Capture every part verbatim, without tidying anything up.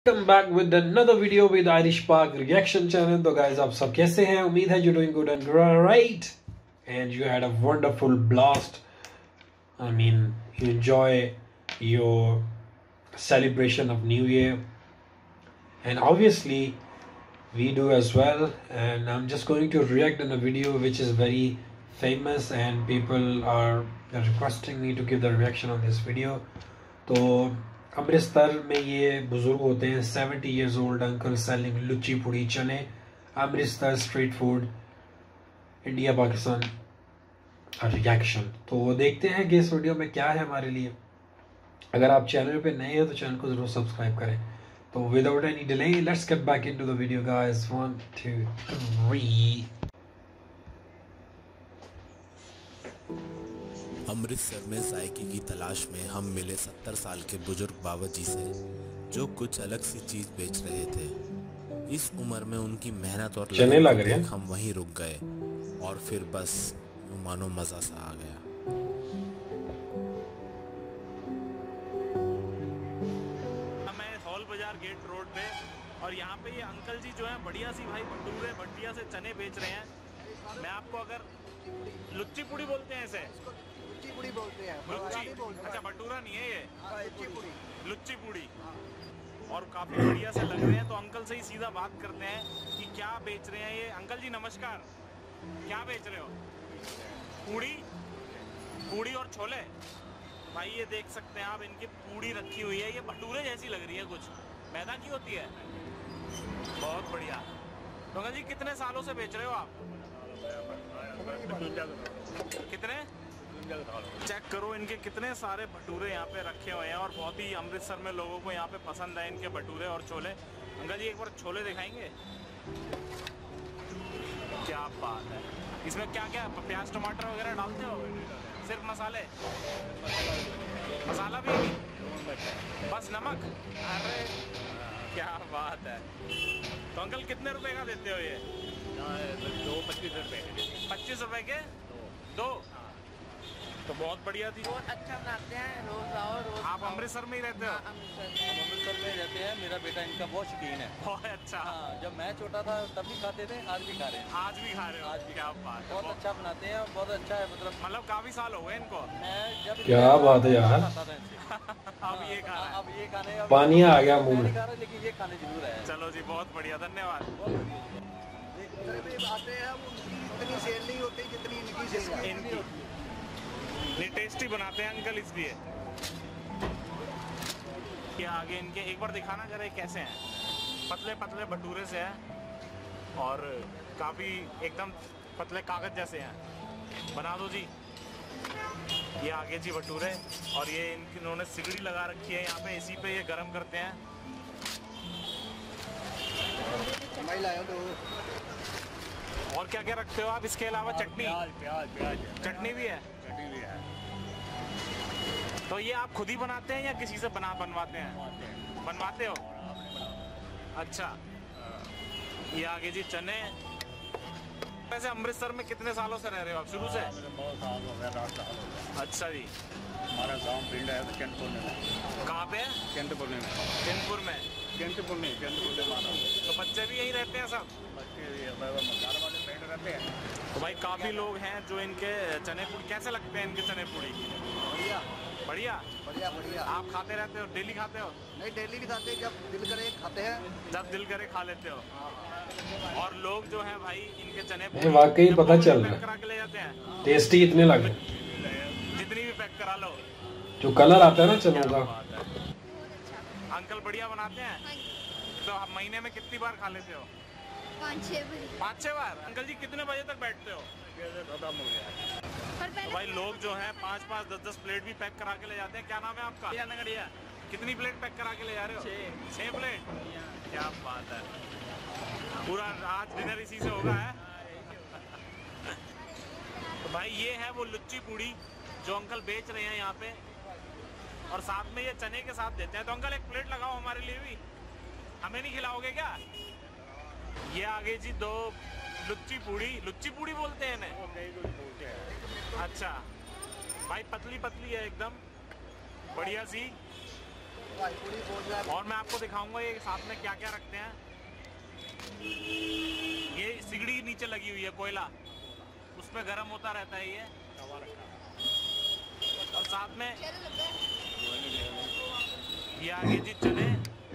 Welcome back with another video with Irish Pak reaction channel. तो guys आप सब कैसे हैं? उम्मीद है you doing good and right and you had a wonderful blast. I mean you enjoy your celebration of New Year, and obviously we do as well. And I'm just going to react in a video which is very famous and people are requesting me to give the reaction on this video. तो अमृतसर में ये बुजुर्ग होते हैं, seventy years old uncle selling luchi puri chane, Amritsar street food, India Pakistan reaction. तो देखते हैं कि इस वीडियो में क्या है हमारे लिए। अगर आप चैनल पे नए हैं तो चैनल को जरूर सब्सक्राइब करें। तो without any delay let's get back into the video guys. One two three. Amritsar में जायके की तलाश में हम मिले सत्तर साल के बुजुर्ग बाबा जी से, जो कुछ अलग सी चीज बेच रहे थे। इस उम्र में उनकी मेहनत और चने लग रहे हैं। हम वहीं रुक गए और फिर बस मानो मजा सा आ गया। मैं हॉल बाजार गेट रोड पे और यहाँ पे ये अंकल जी जो है बढ़िया सी भाई भटूरे बढ़िया से चने बेच रहे हैं। मैं आपको अगर लुच्ची पुड़ी बोलते हैं, इसे लुच्ची पुड़ी बोलते हैं, लुच्ची। अच्छा भटूरा नहीं है ये, लुच्ची पुड़ी, लुच्ची पुड़ी। और काफी बढ़िया से लग रहे हैं। तो अंकल से ही सीधा बात करते हैं कि क्या बेच रहे हैं ये। अंकल जी नमस्कार, क्या बेच रहे हो? पूड़ी, पूड़ी और छोले। भाई ये देख सकते हैं आप, इनकी पूड़ी रखी हुई है, ये भटूरे जैसी लग रही है, कुछ मैदा की होती है। बहुत बढ़िया। तो अंकल जी कितने सालों से बेच रहे हो आप? कितने? चेक करो इनके कितने सारे भटूरे यहाँ पे रखे हुए हैं और बहुत ही अमृतसर में लोगों को यहाँ पे पसंद है इनके भटूरे और छोले। अंकल जी एक बार छोले दिखाएंगे? क्या बात है। इसमें क्या क्या प्याज टमाटर वगैरह डालते हो? सिर्फ मसाले, मसाला भी नहीं, बस नमक। अरे क्या बात है। तो अंकल कितने रुपए का देते हो ये? दो पच्चीस रुपए पच्चीस रुपए के दो। तो बहुत बढ़िया थी। बहुत अच्छा बनाते हैं। रोज आओ, रोज आप अमृतसर में ही रहते हो? अमृतसर हम अमृतसर में रहते हैं। मेरा बेटा इनका बहुत शौकीन है। बहुत अच्छा। हाँ, जब मैं छोटा था तब भी खाते थे, आज भी खा रहे हैं। आज भी खा रहे हो? आज भी। क्या बात है। बहुत अच्छा बनाते हैं, बहुत अच्छा है। मतलब मतलब काफी साल हो गए इनको? मैं जब क्या बात है यार। खाता था इनसे। अब ये खा रहा है। अब ये खाने, पानी आ गया मुंह में। खा रहे, लेकिन ये खाने जरूर है। चलो जी बहुत बढ़िया, धन्यवाद। आते हैं, उनकी इतनी सेल नहीं होती जितनी इनकी सेल है। इनकी नहीं, टेस्टी बनाते हैं अंकल इसलिए। ये आगे इनके एक बार दिखाना जरा कैसे हैं। पतले पतले भटूरे से हैं और काफी एकदम पतले कागज जैसे हैं। बना दो जी। ये आगे जी भटूरे और ये इन्होंने सिगड़ी लगा रखी है यहाँ पे, इसी पे ये गरम करते हैं। और क्या क्या रखते हो आप इसके अलावा? चटनी, प्याज प्याज प्याज चटनी भी है। चटनी भी है। तो ये आप खुद ही बनाते हैं या किसी से बना बनवाते हैं? बनवाते हो? अच्छा। ये आगे जी चने। वैसे अमृतसर में कितने सालों से रह रहे हो आप? शुरू से? बहुत साल हो गया, आठ साल हो गया। अच्छा जी। हमारा गांव पिंड है तो केंटपुर में। कहाँ पे? केंटपुर में। चैनपुर में। केंटपुर में, केंटपुर में माना। तो बच्चे भी यहीं रहते हैं सब? बच्चे मसाले वाले पेड़ रहते हैं। तो भाई काफी लोग हैं जो इनके चने पूड़ी, कैसे लगते हैं इनके चने पूड़ी? बढ़िया बढ़िया। बढ़िया बढ़िया। आप खाते रहते हो? डेली खाते हो? नहीं, डेली नहीं खाते, जब दिल करे खाते हैं। जब दिल करे खा लेते हो? और लोग जो हैं भाई इनके चने नहीं, वाकई पता चल रहा है। पैक करा के ले जाते हैं। टेस्टी इतने लगे, जितनी भी पैक करा लो। जो कलर आता है ना चनों का। अंकल बढ़िया बनाते हैं। तो आप महीने में कितनी बार खा लेते हो? पाँच छः बजे। पाँच छह बार। अंकल जी कितने बजे तक बैठते हो? खत्म हो गया। पर तो पहले भाई लोग जो हैं पाँच पाँच दस दस प्लेट भी पैक करा के ले जाते हैं। क्या नाम है आपका? नगड़िया। कितनी प्लेट पैक करा के ले जा रहे हो? छः प्लेट। क्या बात है। पूरा आज डिनर इसी से होगा है। तो भाई ये है वो लुच्ची पूड़ी जो अंकल बेच रहे हैं यहाँ पे, और साथ में ये चने के साथ देते हैं। तो अंकल एक प्लेट लगाओ हमारे लिए भी। हमें नहीं खिलाओगे क्या? ये आगे जी दो लुच्ची पूड़ी, लुच्ची पूड़ी बोलते हैं इन्हें? अच्छा भाई, पतली पतली है एकदम, बढ़िया सी। और मैं आपको दिखाऊंगा ये साथ में क्या क्या रखते हैं। ये सिगड़ी नीचे लगी हुई है, कोयला, उसमें गर्म होता रहता है ये। और साथ में ये आगे जी चने,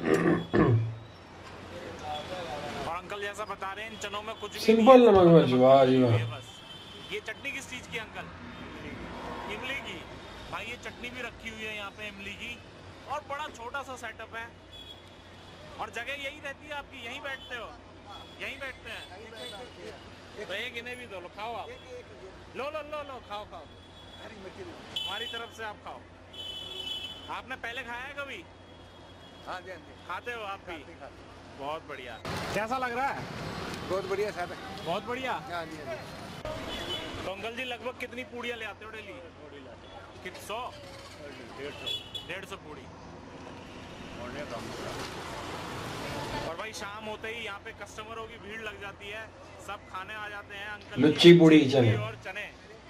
और अंकल जैसा बता रहे हैं इन चनों में कुछ भी सिंपल नमक मिर्च, वाह जी वाह। बस ये चटनी किस चीज की अंकल? इमली की। भाई ये चटनी भी रखी हुई है यहाँ पे इमली की, और बड़ा छोटा सा सेटअप है। और जगह यही रहती है आपकी, यहीं बैठते हो? यहीं बैठते हैं तो एक इन्हें भी दो, लो खाओ आप, लो लो लो लो खाओ खाओ, हमारी तरफ से आप खाओ। आपने पहले खाया है कभी? हाँ जी, खाते हो आप भी? बहुत बढ़िया। कैसा लग रहा है? बहुत बढ़िया सर, बहुत बढ़िया। हाँ जी हाँ जी। तो अंकल जी लगभग कितनी पूड़ियाँ ले आते हो डेली? कित सौ डेढ़ सौ डेढ़ सौ पूड़ी। होने का और भाई शाम होते ही यहाँ पे कस्टमरों की भीड़ लग जाती है, सब खाने आ जाते हैं। अंकल लुच्ची पूड़ी चने और चने।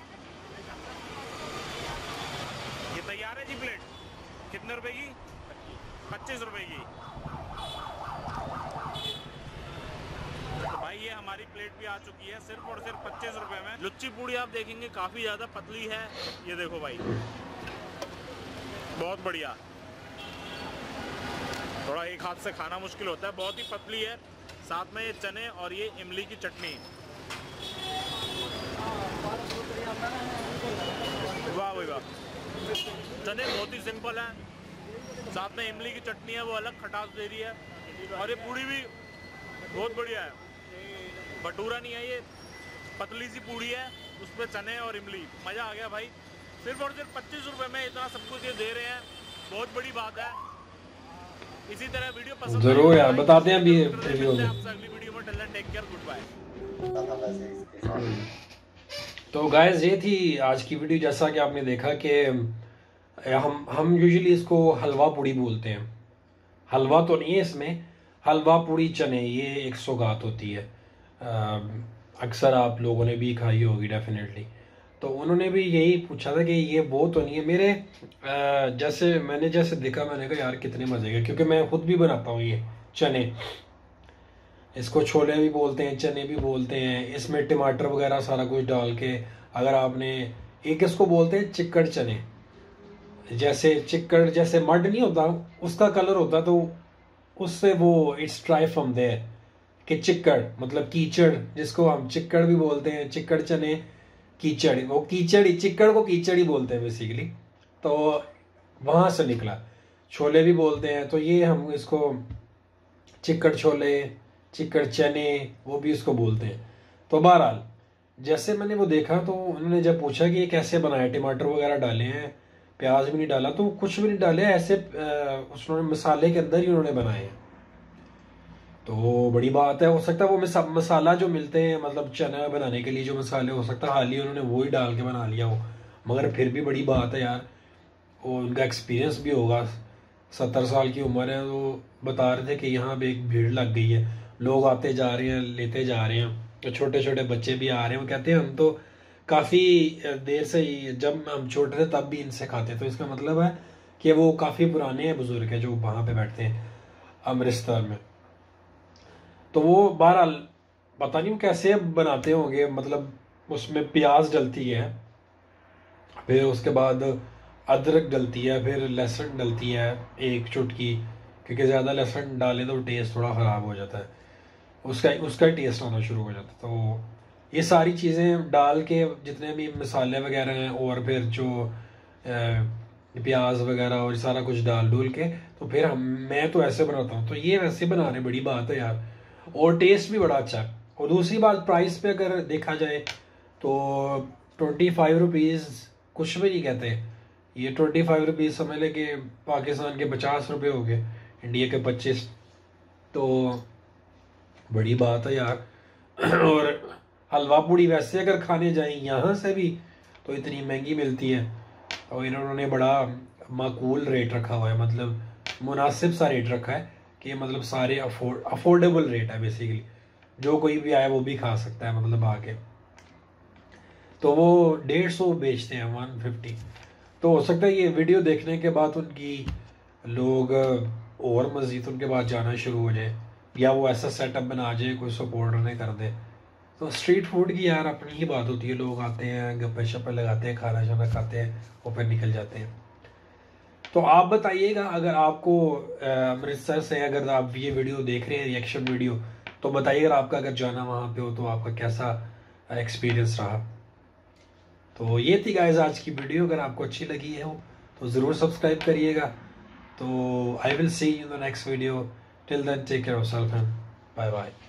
ये तैयार है जी प्लेट, कितने रुपए की? पच्चीस रुपए की। तो भाई ये हमारी प्लेट भी आ चुकी है सिर्फ और सिर्फ पच्चीस रुपए में। लुच्ची पूड़ी आप देखेंगे काफी ज्यादा पतली है, ये देखो भाई, बहुत बढ़िया। थोड़ा एक हाथ से खाना मुश्किल होता है, बहुत ही पतली है। साथ में ये चने और ये इमली की चटनी, वाह भाई वाह। चने बहुत ही सिंपल हैं, साथ में इमली की चटनी है वो अलग खटास दे रही है, और ये पूड़ी भी बहुत बढ़िया है। भटूरा नहीं है ये, पतली सी पूड़ी है, उसमें चने और इमली। मज़ा आ गया भाई। सिर्फ और सिर्फ पच्चीस रुपए में इतना सब कुछ ये दे रहे हैं, बहुत बड़ी बात है। इसी तरह वीडियो पसंद जरूर यार बताते हैं अभी वीडियो में। अगली वीडियो में till then take care, good bye. तो गाइस ये थी आज की वीडियो। जैसा कि आपने देखा कि हम हम यूजुअली इसको हलवा पूड़ी बोलते हैं। हलवा तो नहीं है इसमें, हलवा पूड़ी चने, ये एक सौगात होती है। अक्सर आप लोगों ने भी खाई होगी डेफिनेटली। तो उन्होंने भी यही पूछा था कि ये वो तो नहीं है मेरे आ, जैसे मैंने जैसे देखा, मैंने कहा यार कितने मज़े के, क्योंकि मैं खुद भी बनाता हूँ ये चने। इसको छोले भी बोलते हैं, चने भी बोलते हैं। इसमें टमाटर वगैरह सारा कुछ डाल के, अगर आपने एक इसको बोलते हैं चिक्कड़ चने, जैसे चिक्कड़ जैसे मड नहीं होता उसका कलर होता, तो उससे वो इट्स ट्राई फ्रॉम देयर कि चिक्कड़ मतलब कीचड़, जिसको हम चिक्कड़ भी बोलते हैं, चिक्कड़ चने कीचड़, वो कीचड़ ही, चिक्कड़ को कीचड़ ही बोलते हैं बेसिकली। तो वहाँ से निकला। छोले भी बोलते हैं, तो ये हम इसको चिक्कड़ छोले, चिक्कड़ चने, वो भी इसको बोलते हैं। तो बहरहाल जैसे मैंने वो देखा, तो उन्होंने जब पूछा कि ये कैसे बनाए, टमाटर वगैरह डाले हैं, प्याज भी नहीं डाला, तो कुछ भी नहीं डाले, ऐसे उसने मसाले के अंदर ही उन्होंने बनाए हैं। तो बड़ी बात है। हो सकता है वो मसाला जो मिलते हैं, मतलब चना बनाने के लिए जो मसाले, हो सकता है हाल ही उन्होंने वो ही डाल के बना लिया हो, मगर फिर भी बड़ी बात है यार। वो उनका एक्सपीरियंस भी होगा, सत्तर साल की उम्र है। तो बता रहे थे कि यहाँ पे एक भीड़ लग गई है, लोग आते जा रहे हैं, लेते जा रहे हैं, तो छोटे छोटे बच्चे भी आ रहे हैं। वो कहते हैं हम तो काफ़ी देर से, जब हम छोटे थे तब भी इनसे खाते। तो इसका मतलब है कि वो काफ़ी पुराने हैं, बुजुर्ग हैं जो वहाँ पे बैठते हैं अमृतसर में। तो वो बहरहाल पता नहीं वो कैसे बनाते होंगे, मतलब उसमें प्याज डलती है, फिर उसके बाद अदरक डलती है, फिर लहसुन डलती है एक चुटकी, क्योंकि ज़्यादा लहसुन डाले तो टेस्ट थोड़ा ख़राब हो जाता है, उसका उसका टेस्ट आना शुरू हो जाता है। तो ये सारी चीज़ें डाल के, जितने भी मसाले वगैरह हैं, और फिर जो प्याज वगैरह और सारा कुछ डाल डूल के, तो फिर हम मैं तो ऐसे बनाता हूँ। तो ये वैसे बना रहे, बड़ी बात है यार, और टेस्ट भी बड़ा अच्छा है। और दूसरी बात, प्राइस पे अगर देखा जाए तो ट्वेंटी फाइव रुपीज़ कुछ भी नहीं कहते। ये ट्वेंटी फाइव रुपीज़ समझ ले कि पाकिस्तान के पचास रुपये हो गए, इंडिया के पच्चीस। तो बड़ी बात है यार। और हलवा पूड़ी वैसे अगर खाने जाएं यहाँ से भी तो इतनी महंगी मिलती है, और इन्होंने बड़ा माकूल रेट रखा हुआ है, मतलब मुनासिब सा रेट रखा है कि मतलब सारे अफोर्ड अफोर्डेबल रेट है बेसिकली, जो कोई भी आए वो भी खा सकता है मतलब आके। तो वो डेढ़ सौ बेचते हैं, वन फिफ्टी। तो हो सकता है ये वीडियो देखने के बाद उनकी लोग और मज़ीद उनके बाद जाना शुरू हो जाए, या वो ऐसा सेटअप बना जाए कोई सपोर्ट नहीं कर दे। तो स्ट्रीट फूड की यार अपनी ही बात होती है, लोग आते हैं गप्पे शप्पे लगाते हैं, खाना शाना खाते हैं और फिर निकल जाते हैं। तो आप बताइएगा, अगर आपको अमृतसर से अगर आप ये वीडियो देख रहे हैं रिएक्शन वीडियो, तो बताइएगा आपका अगर जाना वहाँ पे हो तो आपका कैसा एक्सपीरियंस रहा। तो ये थी गाइस आज की वीडियो, अगर आपको अच्छी लगी है हो तो ज़रूर सब्सक्राइब करिएगा। तो I will see you in the next video, till then take care of yourself and bye bye.